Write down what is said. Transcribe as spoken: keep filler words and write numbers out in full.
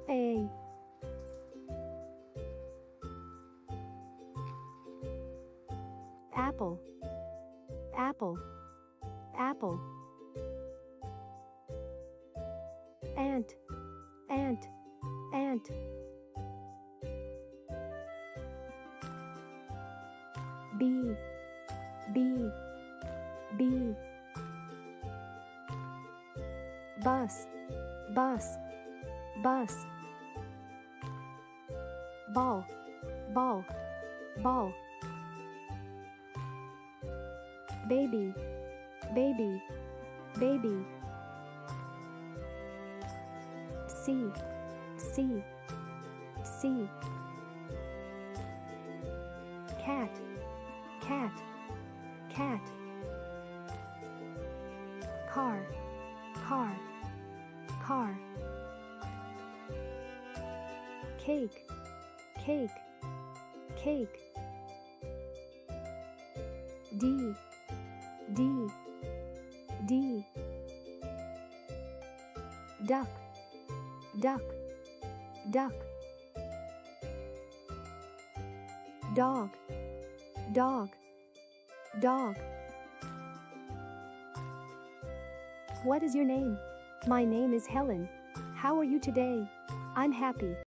A. Apple, apple, apple. Ant, ant, ant. B, B, B. Bus, bus, bus. Ball, ball, ball. Baby, baby, baby. C, C, C. Cat, cat, cat. Car, car, car. Cake, cake, cake. D, D, D. Duck, duck, duck. Dog, dog, dog. What is your name? My name is Helen. How are you today? I'm happy.